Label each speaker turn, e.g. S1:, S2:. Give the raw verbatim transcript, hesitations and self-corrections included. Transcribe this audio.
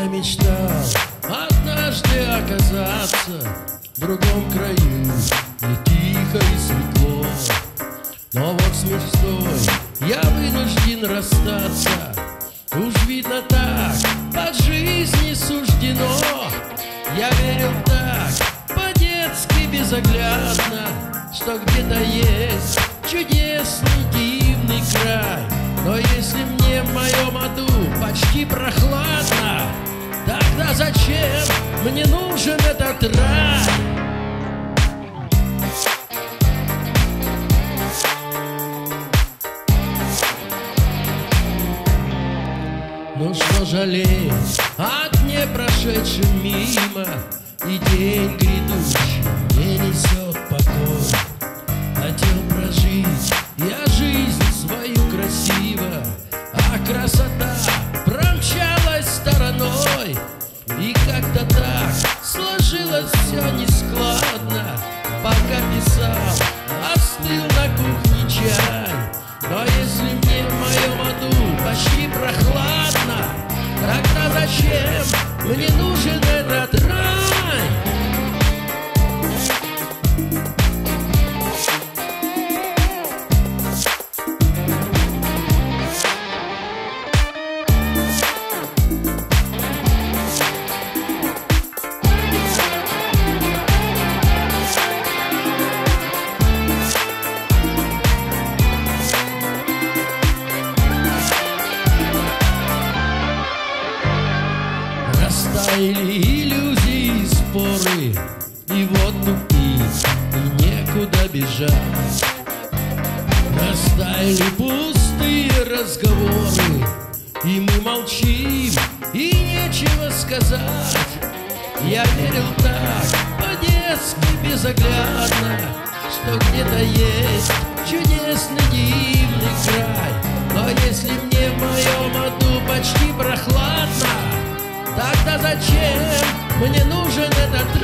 S1: Я мечтал однажды оказаться в другом краю, где тихо и светло. Но вот с мечтой я вынужден расстаться. Уж видно так, по жизни суждено. Я верил так, по-детски безоглядно, что где-то есть чудесный дивный край. Но если мне в моем аду почти прохладно, тогда зачем мне нужен этот рай? Ну что жалеть о дне прошедшем мимо, и день грядущий не несет покой. Хотел прожить я жизнь свою красиво, а красота промчалась стороной. И как-то так сложилось все нескладно. Пока писал, остыл на кухне чай. Но если мне в моем аду почти прохладно, тогда зачем мне нужен этот рай? Растаяли иллюзии и споры, и вот тупик, и некуда бежать. Растаяли пустые разговоры, и мы молчим, и нечего сказать. Я верил так, по-детски безоглядно, что где-то есть чудесный дивный край. Но если мне в моем аду почти прохладно, тогда зачем мне нужен этот